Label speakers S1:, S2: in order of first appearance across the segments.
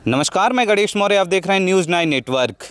S1: नमस्कार, मैं गणेश मौर्य। आप देख रहे हैं न्यूज़ 9 नेटवर्क।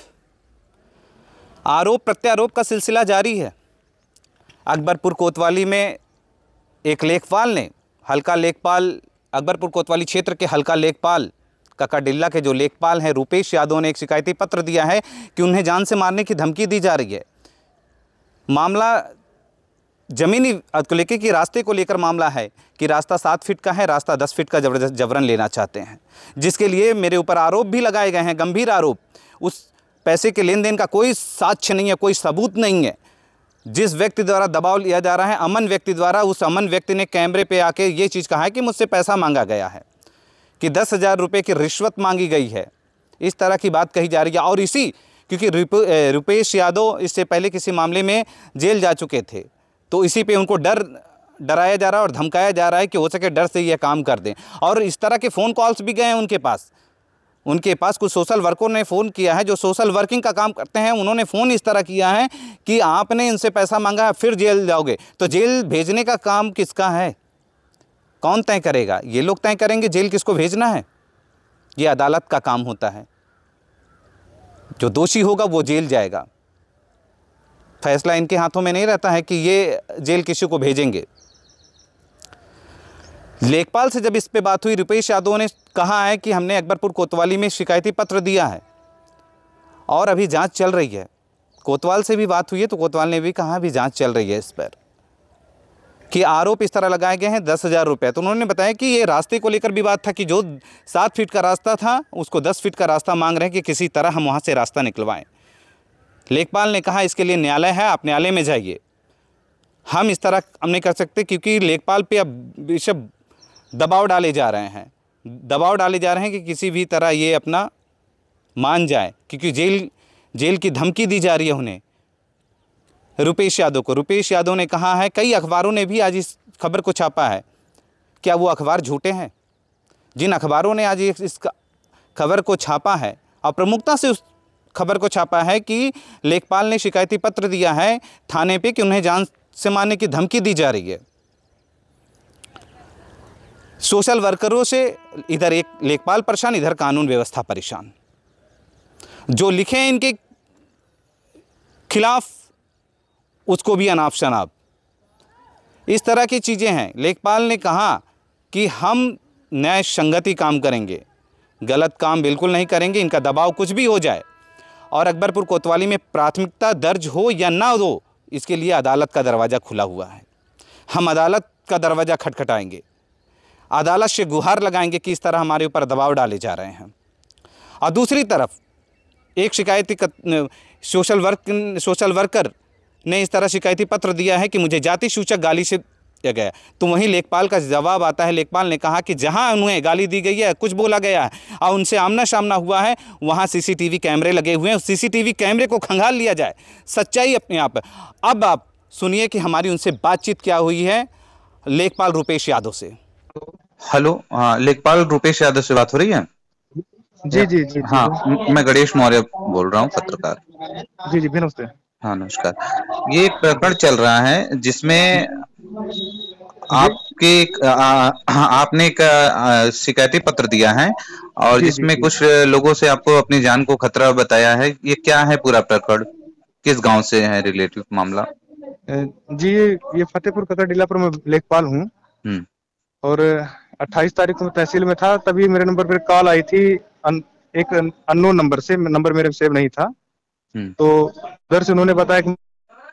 S1: आरोप प्रत्यारोप का सिलसिला जारी है। अकबरपुर कोतवाली में एक लेखपाल ने हल्का लेखपाल अकबरपुर कोतवाली क्षेत्र के हल्का लेखपाल ककाडिल्ला के जो लेखपाल हैं रुपेश यादव ने एक शिकायती पत्र दिया है कि उन्हें जान से मारने की धमकी दी जा रही है। मामला ज़मीनी को लेकर कि रास्ते को लेकर मामला है कि रास्ता 7 फीट का है, रास्ता 10 फीट का ज़बरदस्त जबरन लेना चाहते हैं, जिसके लिए मेरे ऊपर आरोप भी लगाए गए हैं, गंभीर आरोप। उस पैसे के लेन देन का कोई साक्ष्य नहीं है, कोई सबूत नहीं है। जिस व्यक्ति द्वारा दबाव लिया जा रहा है, अमन व्यक्ति द्वारा, उस अमन व्यक्ति ने कैमरे पे आके ये चीज़ कहा है कि मुझसे पैसा मांगा गया है, कि 10,000 रुपये की रिश्वत मांगी गई है। इस तरह की बात कही जा रही है। और इसी क्योंकि रुपेश यादव इससे पहले किसी मामले में जेल जा चुके थे, तो इसी पे उनको डराया जा रहा है और धमकाया जा रहा है कि हो सके डर से यह काम कर दें। और इस तरह के फ़ोन कॉल्स भी गए हैं उनके पास कुछ सोशल वर्करों ने फ़ोन किया है जो सोशल वर्किंग का काम करते हैं। उन्होंने फ़ोन इस तरह किया है कि आपने इनसे पैसा मांगा है, फिर जेल जाओगे। तो जेल भेजने का काम किसका है? कौन तय करेगा? ये लोग तय करेंगे जेल किसको भेजना है? ये अदालत का काम होता है। जो दोषी होगा वो जेल जाएगा। फैसला इनके हाथों में नहीं रहता है कि ये जेल किसी को भेजेंगे। लेखपाल से जब इस पे बात हुई, रुपेश यादव ने कहा है कि हमने अकबरपुर कोतवाली में शिकायती पत्र दिया है और अभी जांच चल रही है। कोतवाल से भी बात हुई है तो कोतवाल ने भी कहा अभी जांच चल रही है इस पर, कि आरोप इस तरह लगाए गए हैं 10,000 रुपये। तो उन्होंने बताया कि ये रास्ते को लेकर भी बात था कि जो 7 फीट का रास्ता था उसको 10 फीट का रास्ता मांग रहे हैं कि किसी तरह हम वहाँ से रास्ता निकलवाएं। लेखपाल ने कहा इसके लिए न्यायालय है, आप न्यायालय में जाइए, हम इस तरह हम नहीं कर सकते, क्योंकि लेखपाल पे अब सब दबाव डाले जा रहे हैं कि किसी भी तरह ये अपना मान जाए, क्योंकि जेल की धमकी दी जा रही है उन्हें, रुपेश यादव को। रुपेश यादव ने कहा है, कई अखबारों ने भी आज इस खबर को छापा है। क्या वो अखबार झूठे हैं? जिन अखबारों ने आज इस खबर को छापा है और प्रमुखता से उस खबर को छापा है कि लेखपाल ने शिकायती पत्र दिया है थाने पे कि उन्हें जान से मारने की धमकी दी जा रही है। सोशल वर्करों से इधर एक लेखपाल परेशान, इधर कानून व्यवस्था परेशान। जो लिखे हैं इनके खिलाफ उसको भी अनाप शनाप, इस तरह की चीज़ें हैं। लेखपाल ने कहा कि हम न्याय संगति काम करेंगे, गलत काम बिल्कुल नहीं करेंगे, इनका दबाव कुछ भी हो जाए और अकबरपुर कोतवाली में प्राथमिकता दर्ज हो या ना हो, इसके लिए अदालत का दरवाज़ा खुला हुआ है। हम अदालत का दरवाज़ा खटखटाएंगे, अदालत से गुहार लगाएंगे कि इस तरह हमारे ऊपर दबाव डाले जा रहे हैं। और दूसरी तरफ एक शिकायती सोशल वर्कर ने इस तरह शिकायती पत्र दिया है कि मुझे जाति सूचक गाली से दिया गया। तो वहीं लेखपाल का जवाब आता है। लेखपाल ने कहा कि जहां उन्हें गाली दी गई है, कुछ बोला गया है और उनसे आमना सामना हुआ है, वहां सीसीटीवी कैमरे लगे हुए हैं, उस सीसीटीवी कैमरे को खंगाल लिया जाए। सच्चाई अपने आप। अब आप सुनिए कि हमारी उनसे बातचीत क्या हुई है लेखपाल रुपेश यादव से।
S2: हेलो, हाँ, लेखपाल रुपेश यादव से बात हो रही है?
S3: जी जी जी
S2: हाँ, मैं गणेश मौर्य बोल रहा हूँ, पत्रकार।
S3: जी जी नमस्ते।
S2: हाँ, नमस्कार। ये एक प्रकरण चल रहा है जिसमें आपने एक शिकायती पत्र दिया है और जिसमें कुछ लोगों से आपको अपनी जान को खतरा बताया है। ये क्या है पूरा प्रकरण? किस गांव से है रिलेटिव मामला?
S3: जी, ये फतेहपुर ककरडिल्ला पर मैं लेखपाल हूँ और 28 तारीख को तहसील में था, तभी मेरे नंबर पर कॉल आई थी एक अननोन नंबर से। नंबर मेरे सेव नहीं था, तो उधर से उन्होंने बताया कि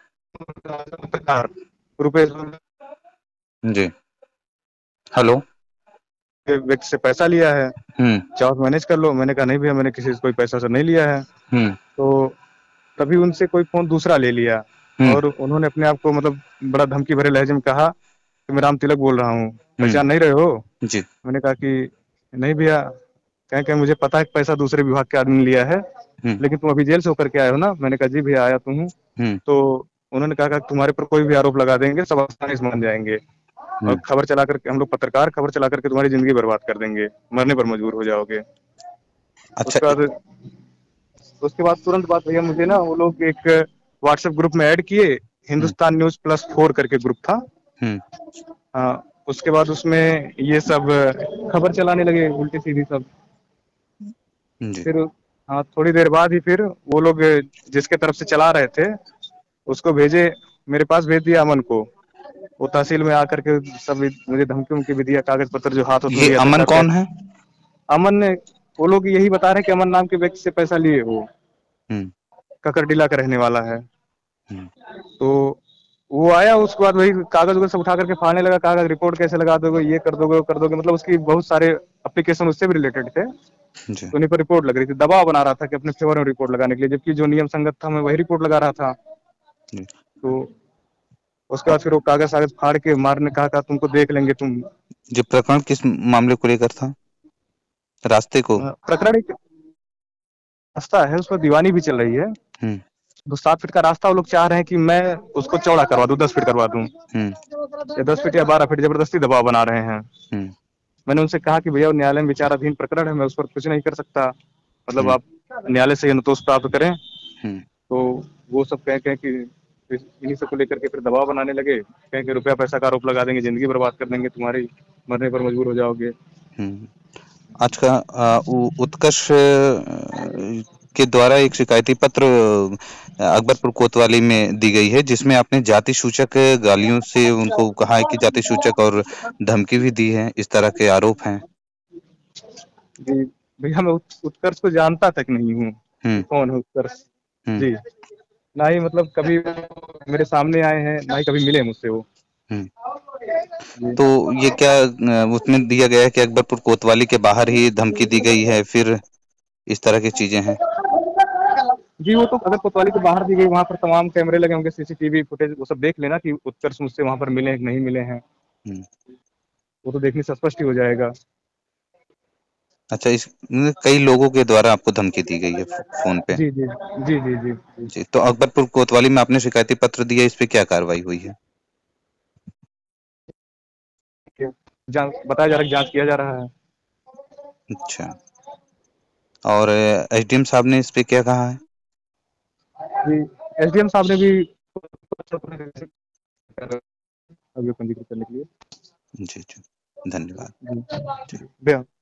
S3: रुपेश
S2: जी, हेलो,
S3: व्यक्ति से पैसा लिया है, चाहो मैनेज कर लो। मैंने कहा नहीं भैया, मैंने किसी से कोई पैसा नहीं लिया है। तो तभी उनसे कोई फोन दूसरा ले लिया और उन्होंने अपने आप को मतलब बड़ा धमकी भरे लहजे में कहा कि मैं राम तिलक बोल रहा हूँ, पहचान नहीं रहे हो? जी। मैंने कहा कि नहीं भैया, कहें मुझे पता है कि पैसा दूसरे विभाग के आदमी ने लिया है, लेकिन तुम अभी जेल से होकर के आए हो ना? मैंने कहा जी भैया, आया तो हूँ। तो उन्होंने कहा कि तुम्हारे पर कोई भी आरोप लगा देंगे, सब आसानी से मान जाएंगे और खबर चला करके, हम लोग पत्रकार, खबर चला करके तुम्हारी जिंदगी बर्बाद कर देंगे, मरने पर मजबूर हो जाओगे। अच्छा। उसके बाद तुरंत बात भैया मुझे ना वो लोग एक व्हाट्सएप ग्रुप में ऐड किए, हिंदुस्तान न्यूज +4 करके ग्रुप था। उसके बाद उसमें ये सब खबर चलाने लगे उल्टी सीधी सब।
S2: जी।
S3: फिर हाँ, थोड़ी देर बाद ही फिर वो लोग जिसके तरफ से चला रहे थे, उसको भेजे, मेरे पास भेज दिया अमन को। वो तहसील में आकर के सब मुझे धमकी-वमकी भी दिया, कागज पत्र जो हाथ-वाथ में
S2: ये
S3: लिया था
S2: अमन
S3: क्या
S2: कौन है?
S3: अमन ने वो लोग यही बता रहे हैं कि अमन नाम के व्यक्ति से पैसा लिए वो,
S2: हुँ,
S3: ककरडीला का रहने वाला है।
S2: हुँ,
S3: तो वो आया, उसके बाद वही कागज-वगज सब उठा करके फाड़ने लगा, कहा रिपोर्ट कैसे लगा दोगे, ये कर दोगे, वो कर दोगे, मतलब उसकी बहुत सारे एप्लीकेशन उससे भी रिलेटेड थे।
S2: जी।
S3: तो उन्हीं पर रिपोर्ट लग रही थी, दबाव बना रहा था कि अपने फेवर में रिपोर्ट लगाने के लिए, जबकि जो नियम संगत था मैं वही रिपोर्ट लगा रहा था।
S2: जी।
S3: तो उसके बाद फिर वो कागज-सागज फाड़ के मारने कहा तुमको देख लेंगे तुम।
S2: ये प्रकरण किस मामले को लेकर था? रास्ते को?
S3: प्रकरण एक रास्ता है, उसमें दीवानी भी चल रही है।
S2: हुँ,
S3: तो 7 फीट का रास्ता वो लोग चाह रहे हैं कि मैं उसको चौड़ा करवा दूं, 10 फीट करवा दूं,
S2: हुँ,
S3: या 10 फीट या 12 फीट, जबरदस्ती दबाव बना रहे हैं।
S2: हुँ,
S3: मैंने उनसे कहा कि भैया वो न्यायालय में विचाराधीन प्रकरण है, मैं उस पर कुछ नहीं कर सकता, मतलब
S2: हुँ,
S3: आप न्यायालय से अनुतोष प्राप्त करें।
S2: हुँ,
S3: तो वो सब कह कि इन्हीं सब को लेकर के फिर दबाव बनाने लगे, कहें कि रुपया पैसा का आरोप लगा देंगे, जिंदगी बर्बाद कर देंगे तुम्हारी, मरने पर मजबूर हो जाओगे।
S2: हुँ। आज का उत्कर्ष के द्वारा एक शिकायती पत्र अकबरपुर कोतवाली में दी गई है, जिसमें आपने जाति सूचक गालियों से उनको कहा है कि जाति सूचक और धमकी भी दी है, इस तरह के आरोप हैं।
S3: जी भैया, मैं उत्कर्ष को जानता तक नहीं हूँ
S2: हुँ,
S3: कि कौन है उत्कर्ष।
S2: हुँ,
S3: जी, ना ही मतलब कभी मेरे सामने आए हैं, ना ही कभी मिले मुझसे वो।
S2: हुँ।
S3: जी
S2: तो ये क्या उसमें दिया गया है कि अकबरपुर कोतवाली के बाहर ही धमकी दी गई है, फिर इस तरह की चीज़ें हैं?
S3: जी, वो तो अगर कोतवाली के बाहर दी गई, वहाँ पर तमाम कैमरे लगे होंगे, सीसीटीवी फुटेज, वो सब देख लेना कि उत्कर्ष मुझसे वहाँ पर मिले हैं कि नहीं मिले हैं,
S2: हुँ।
S3: वो तो देखने से स्पष्ट ही हो जाएगा।
S2: अच्छा, इस कई लोगों के द्वारा आपको धमकी दी गई है फ़ोन पे?
S3: जी, जी। जी, जी, जी, जी।
S2: जी, तो अकबरपुर कोतवाली में आपने शिकायती पत्र दिया, इस पे क्या कार्रवाई हुई है?
S3: ठीक है। बताया जा रहा है कि जाँच किया जा रहा है।
S2: अच्छा, और एसडीएम साहब ने इस पे क्या कहा है?
S3: जी, एसडीएम साहब ने भी अभियोग पंजीकृत करने के लिए।
S2: जी, जी, धन्यवाद।
S3: जी,
S2: जी।
S3: जी।